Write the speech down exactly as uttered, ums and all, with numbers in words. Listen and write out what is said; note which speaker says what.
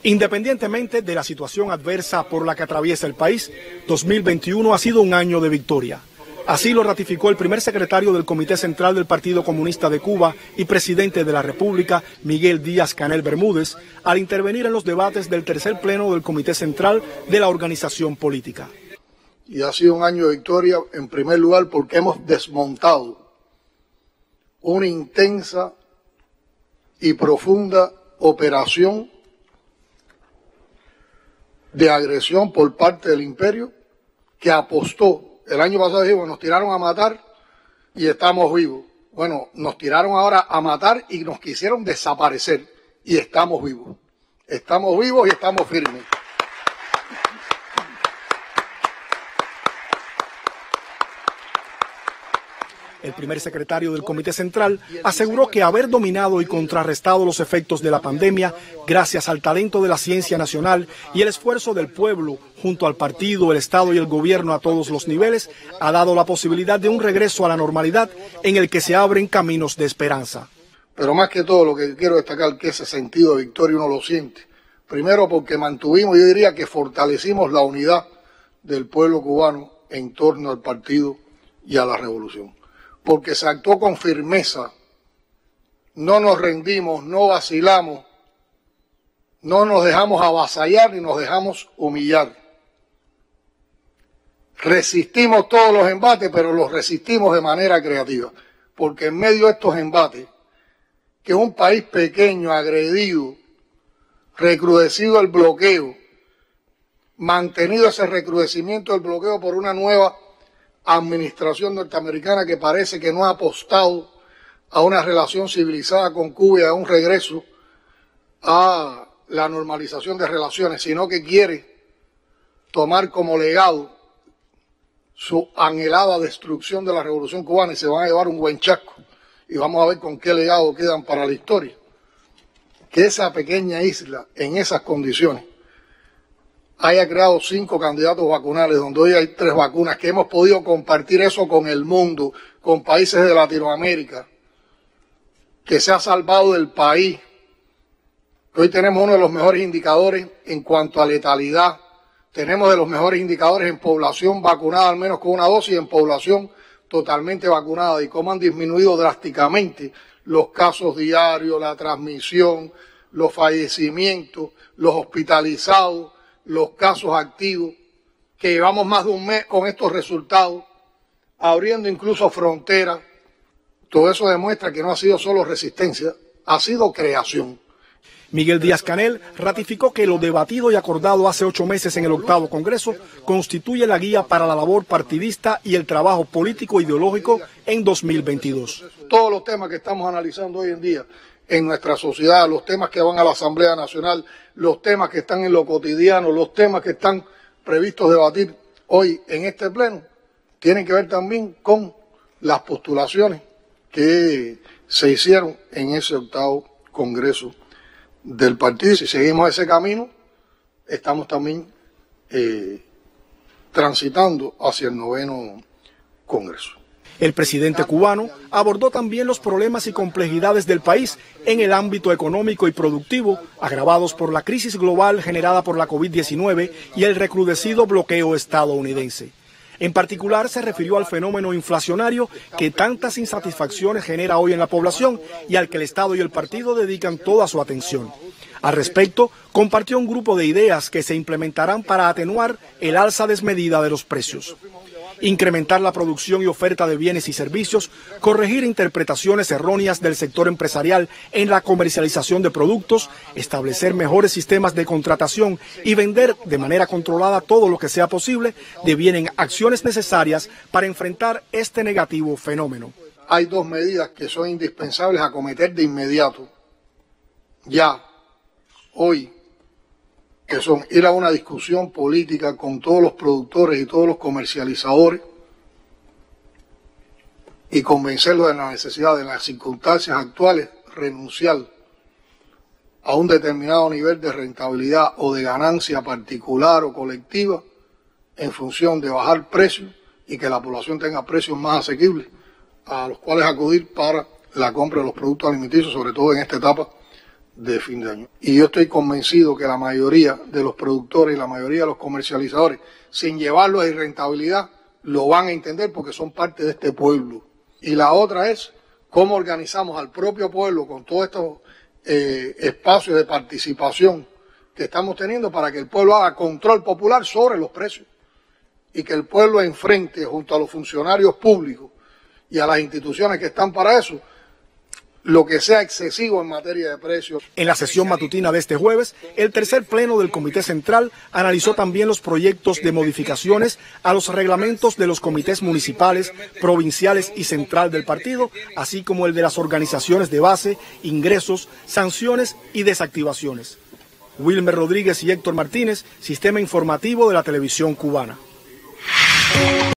Speaker 1: Independientemente de la situación adversa por la que atraviesa el país, dos mil veintiuno ha sido un año de victoria. Así lo ratificó el primer secretario del Comité Central del Partido Comunista de Cuba y presidente de la República, Miguel Díaz-Canel Bermúdez, al intervenir en los debates del tercer pleno del Comité Central de la organización política.
Speaker 2: Y ha sido un año de victoria, en primer lugar, porque hemos desmontado una intensa y profunda operación de agresión por parte del imperio que apostó. El año pasado dijimos, nos tiraron a matar y estamos vivos. Bueno, nos tiraron ahora a matar y nos quisieron desaparecer y estamos vivos. Estamos vivos y estamos firmes.
Speaker 1: El primer secretario del Comité Central aseguró que haber dominado y contrarrestado los efectos de la pandemia, gracias al talento de la ciencia nacional y el esfuerzo del pueblo, junto al partido, el Estado y el gobierno a todos los niveles, ha dado la posibilidad de un regreso a la normalidad en el que se abren caminos de esperanza.
Speaker 2: Pero más que todo, lo que quiero destacar es que ese sentido de victoria uno lo siente. Primero porque mantuvimos, yo diría que fortalecimos la unidad del pueblo cubano en torno al partido y a la revolución. Porque se actuó con firmeza, no nos rendimos, no vacilamos, no nos dejamos avasallar ni nos dejamos humillar. Resistimos todos los embates, pero los resistimos de manera creativa, porque en medio de estos embates, que es un país pequeño, agredido, recrudecido el bloqueo, mantenido ese recrudecimiento del bloqueo por una nueva administración norteamericana que parece que no ha apostado a una relación civilizada con Cuba y a un regreso a la normalización de relaciones, sino que quiere tomar como legado su anhelada destrucción de la Revolución Cubana y se van a llevar un buen chasco. Y vamos a ver con qué legado quedan para la historia. Que esa pequeña isla, en esas condiciones, haya creado cinco candidatos vacunales, donde hoy hay tres vacunas, que hemos podido compartir eso con el mundo, con países de Latinoamérica, que se ha salvado del país, que hoy tenemos uno de los mejores indicadores en cuanto a letalidad, tenemos de los mejores indicadores en población vacunada, al menos con una dosis, y en población totalmente vacunada, y cómo han disminuido drásticamente los casos diarios, la transmisión, los fallecimientos, los hospitalizados, los casos activos, que llevamos más de un mes con estos resultados, abriendo incluso fronteras. Todo eso demuestra que no ha sido solo resistencia, ha sido creación.
Speaker 1: Miguel Díaz-Canel ratificó que lo debatido y acordado hace ocho meses en el octavo Congreso constituye la guía para la labor partidista y el trabajo político ideológico en dos mil veintidós.
Speaker 2: Todos los temas que estamos analizando hoy en día en nuestra sociedad, los temas que van a la Asamblea Nacional, los temas que están en lo cotidiano, los temas que están previstos debatir hoy en este pleno, tienen que ver también con las postulaciones que se hicieron en ese octavo Congreso del partido. Si seguimos ese camino, estamos también eh, transitando hacia el noveno Congreso.
Speaker 1: El presidente cubano abordó también los problemas y complejidades del país en el ámbito económico y productivo, agravados por la crisis global generada por la COVID diecinueve y el recrudecido bloqueo estadounidense. En particular, se refirió al fenómeno inflacionario que tantas insatisfacciones genera hoy en la población y al que el Estado y el partido dedican toda su atención. Al respecto, compartió un grupo de ideas que se implementarán para atenuar el alza desmedida de los precios. Incrementar la producción y oferta de bienes y servicios, corregir interpretaciones erróneas del sector empresarial en la comercialización de productos, establecer mejores sistemas de contratación y vender de manera controlada todo lo que sea posible, devienen acciones necesarias para enfrentar este negativo fenómeno.
Speaker 2: Hay dos medidas que son indispensables acometer de inmediato, ya, hoy, que son ir a una discusión política con todos los productores y todos los comercializadores y convencerlos de la necesidad de las circunstancias actuales renunciar a un determinado nivel de rentabilidad o de ganancia particular o colectiva en función de bajar precios y que la población tenga precios más asequibles a los cuales acudir para la compra de los productos alimenticios, sobre todo en esta etapa de fin de año. Y yo estoy convencido que la mayoría de los productores y la mayoría de los comercializadores, sin llevarlo a irrentabilidad, lo van a entender porque son parte de este pueblo. Y la otra es cómo organizamos al propio pueblo con todos estos eh, espacios de participación que estamos teniendo para que el pueblo haga control popular sobre los precios y que el pueblo enfrente junto a los funcionarios públicos y a las instituciones que están para eso lo que sea excesivo en materia de precios.
Speaker 1: En la sesión matutina de este jueves, el tercer pleno del Comité Central analizó también los proyectos de modificaciones a los reglamentos de los comités municipales, provinciales y central del partido, así como el de las organizaciones de base, ingresos, sanciones y desactivaciones. Wilmer Rodríguez y Héctor Martínez, Sistema Informativo de la Televisión Cubana.